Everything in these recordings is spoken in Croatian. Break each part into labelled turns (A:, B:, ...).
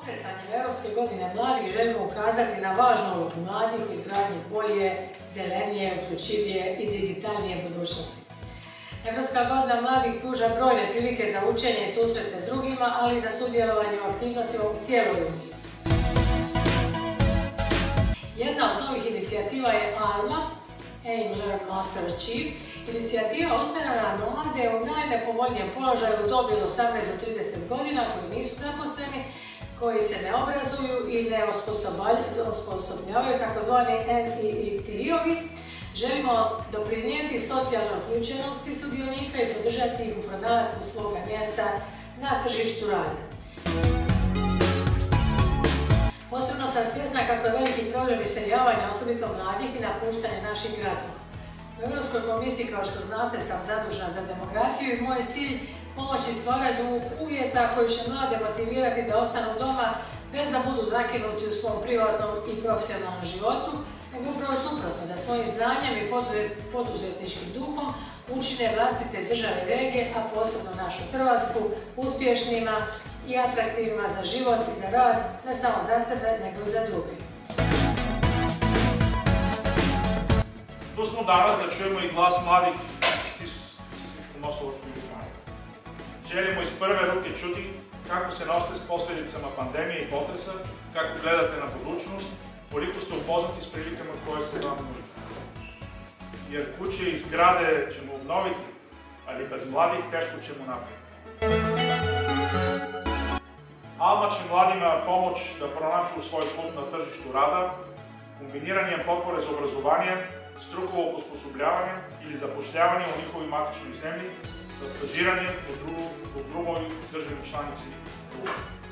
A: Pokretanjem Europske godine mladih želimo ukazati na važnu ulogu mladih u izgradnji bolje, zelenije, uključivije i digitalnije budućnosti. Europska godina mladih pruža brojne prilike za učenje i susrete s drugima, ali i za sudjelovanje u aktivnostima u cijeloj Uniji. Jedna od novih inicijativa je ALMA, Aim, Learn, Master, Achieve, inicijativa usmjerena na mlade u najnepovoljnijem položaju u dobi od 18 do 30 godina koji nisu zaposleni, koji se ne obrazuju i ne osposobljavaju, takozvani NEET-ovi. Želimo doprinijeti socijalnoj uključenosti sudionika i podržati ih u pronalasku svoga mjesta na tržištu rada. Posebno sam svjesna kako je veliki problem iseljavanja, osobito mladih, i napuštanja naših gradova. U Europskoj komisiji, kao što znate, sam zadužena za demografiju i moj je cilj pomoći stvaranju uvjeta koji će mlade motivirati da ostanu doma bez da budu zakinuti u svom privatnom i profesionalnom životu, nego upravo suprotno, da svojim znanjem i poduzetničkim duhom učine vlastite države i regije, a posebno našu Hrvatsku, uspješnima i atraktivnima za život i za rad, ne samo za sebe, nego i za druge.
B: Tu smo danas da čujemo i glas mladih iz Sisačko-moslavačke županije. Želimo iz prve ruke čuti kako se nosite s posljedicama pandemije i potresa, kako gledate na budućnost, koliko ste upoznati s prilikama koje se vam nude. Jer kuće i zgrade ćemo obnoviti, ali bez mladih teško ćemo napraviti. ALMA će mladima pomoć da pronađu svoj put na tržištu rada, kombiniranjem potpore za obrazovanje, strukovo osposobljavanje ili zapošljavanje u njihovoj matičnoj zemlji sa stažiranjem u drugoj državi članici EU.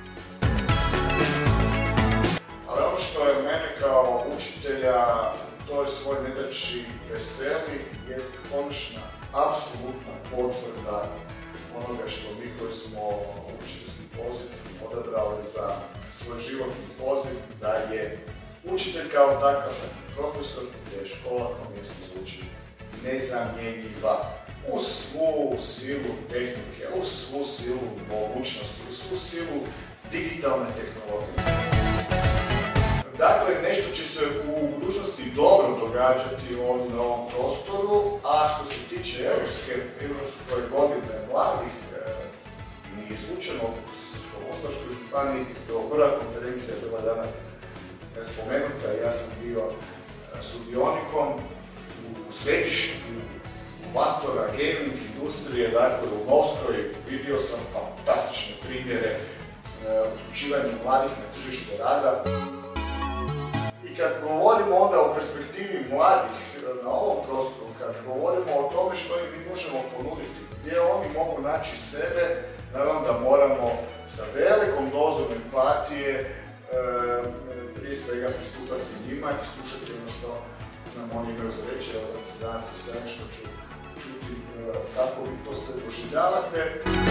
C: Ali ono što je mene kao učitelja toj svoj nedaći veseli jest konačna, apsolutna potvrda onoga što mi koji smo učiteljski poziv odabrali za svoj životni poziv, da je učitelj kao takav profesor, gdje je škola kao mjesto za učenje nezamjenjiva. Uz svu silu tehnike, uz svu silu mogućnosti, uz svu silu digitalne tehnologije. Dakle, nešto će se u budućnosti dobro događati ovdje na ovom prostoru, a što se tiče Europske godine mladih, nije slučajno u Sisačko-moslavačkoj županiji, prva konferencija je bila danas spomenuta, ja sam bio sudionikom u središtu inovatora, gaming industrije, dakle u Novskoj, vidio sam fantastične primjere uključivanja mladih na tržište rada. I kad govorimo onda o perspektivi mladih na ovom prostoru, kad govorimo o tome što im mi možemo ponuditi, gdje oni mogu naći sebe, naravno da moramo sa velikom dozom empatije prije svega pristupati njima i slušati ono što nam oni imaju za reći. Evo zato se danas veselim što ću čuti kako vi to sve doživljavate.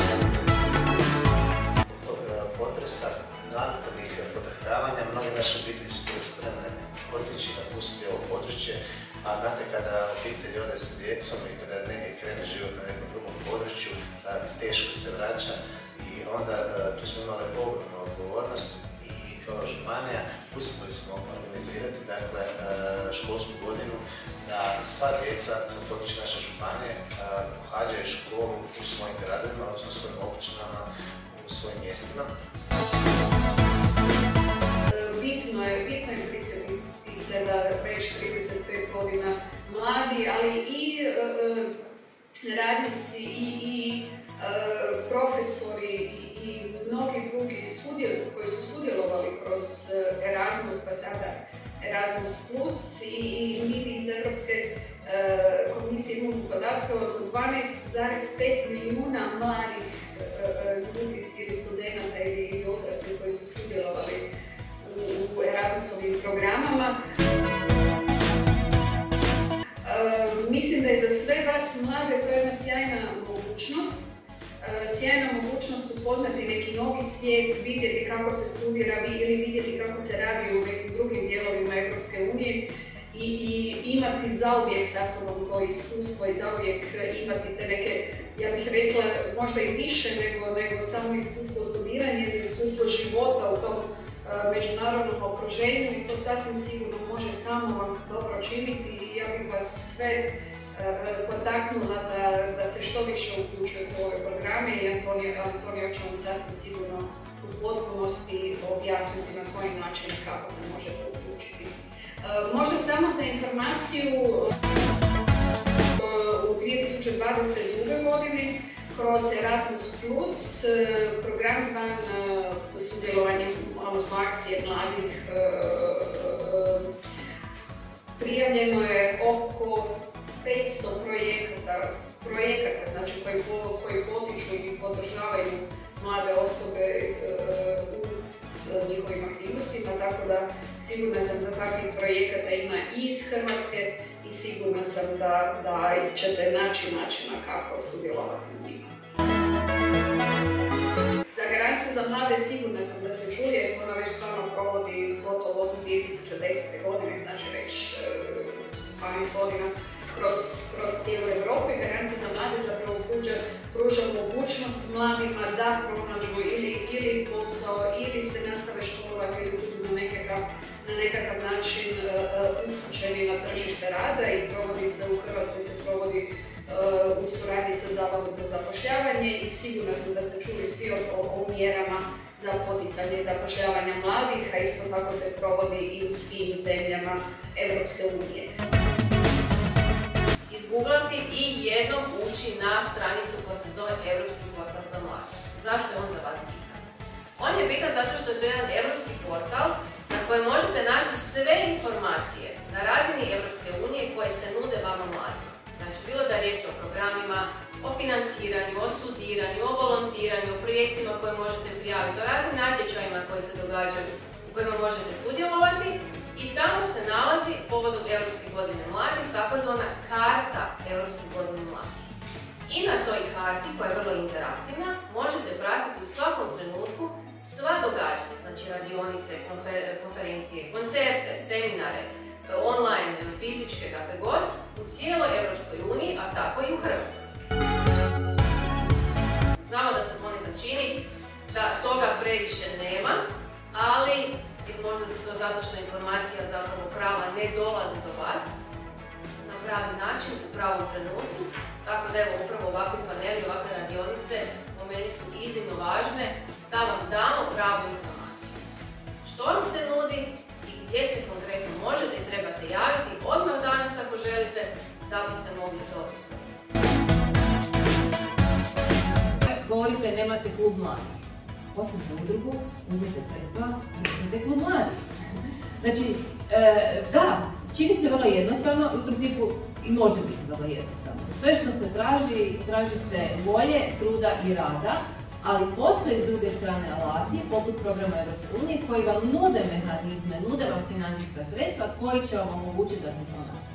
D: Od potresa, nakladnih potrhtavanja, mnogi naše obitelji su bili spremne otići i napustiti ovo područje, a znate kada obitelj ode sa djecom i kada negdje krene život na nekom drugom području, teško se vraća i onda tu smo imali ogromnu odgovornost i kao županija uspjeli smo organizirati školsku godinu da sva djeca sa područja naše županije pohađaju školu u svojim gradovima, odnosno u svojim općinama, u svojim mjestima.
E: Bitno je pripremiti se da već 35 godina mladi, ali i radnici i profesori i mnogi drugi koji su sudjelovali kroz Erasmus, pa sada Erasmus Plus, i mi iz Europske komisije imamo podatke od 12,5 milijuna mladih ljudi ili studenata ili odraslih koji su sudjelovali u Erasmusovim programama. Mislim da je za sve vas mlade to jedna sjajna mogućnost upoznati neki novi svijet, vidjeti kako se studira ili vidjeti kako se radi u nekim drugim dijelovima Europske unije i imati zauvijek sa sobom to iskustvo i zauvijek imati te neke, ja bih rekla, možda i više nego samo iskustvo studiranja ili iskustvo života u tom međunarodnom okruženju i to sasvim sigurno može samo vam dobro činiti i ja bih vas sve potaknula da se što više uključujete u ove programe i Antonija će vam sasvim sigurno u potpunosti objasniti na koji način i kako se možete uključiti. Možda samo za informaciju, u 2022. godini kroz Erasmus Plus program zvan sudjelovanje u akcije mladih prijavljeno je oko 500 projekata znači koji potiču i podržavaju mlade osobe u njihovim aktivnostima, tako da sigurna sam da takvih projekata ima i iz Hrvatske i sigurna sam da ćete naći načina kako sudjelovati u njima. Za garanciju za mlade sigurna sam da ste čuli jer smo ona već stvarno provodi gotovo od 2010. godine, znači već 12 godina kroz cijelu Europu i garancija za mlade zapravo pruža mogućnost mladima da pronađu ili posao ili se nastave školovati ili budu na nekakav način uključeni na tržište rada i u Hrvatskoj se provodi u suradnji sa Zavodom za zapošljavanje i sigurna sam da ste čuli svi o mjerama za poticanje zapošljavanja mladih, a isto tako se provodi i u svim zemljama Europske unije.
F: Izgooglati i jednom ući na stranicu koja se zove Europski portal za mlade. Zašto je on za vas bitan? On je bitan zato što je to jedan europski portal na kojem možete naći sve informacije na razini Europske unije koje se nude vama mladima. Znači, bilo da je riječ o programima, o financiranju, o studiranju, o volontiranju, o projektima koje možete prijaviti, o raznim natječajima koji se događaju u kojima možete sudjelovati. I tamo se nalazi povodom Europske godine mladih takozvana karta Europske godine mladih. I na toj karti, koja je vrlo interaktivna, možete pratiti u svakom trenutku sva događanja, znači radionice, konferencije, koncerte, seminare, online, fizičke, kakve god, u cijeloj Europskoj uniji, a tako i u Hrvatskoj. Znamo da se ponekad čini da toga previše nema, ali možda to zato što informacija zapravo prava ne dolazi do vas na pravi način, u pravom trenutku. Tako da evo, upravo ovakvi paneli, ovakve radionice po meni su iznimno važne da vam damo pravu informaciju. Što vam se nudi i gdje se konkretno možete i trebate javiti odmah danas ako želite da biste mogli to iskoristiti.
G: Govorite nemate klub mladih. Osnovite udrugu, uzmite sredstva i uzmite klub mladih. Znači, da, čini se vrlo jednostavno i u principu i može biti vrlo jednostavno. Sve što se traži se volje, truda i rada, ali postoje s druge strane alati, poput programa Europske unije, koji vam nude mehanizme, nude vam financijska sredstva koji će vam omogućiti da se to napravi.